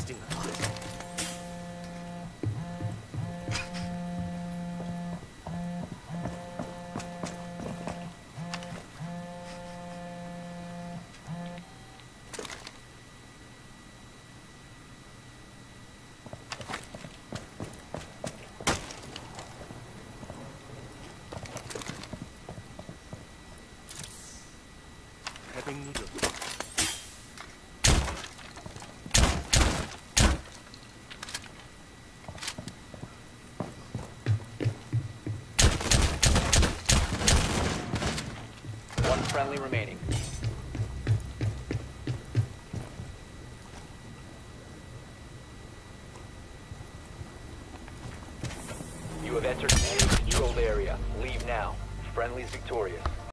定了。开冰就。 One friendly remaining. You have entered an enemy-controlled area. Leave now. Friendly's victorious.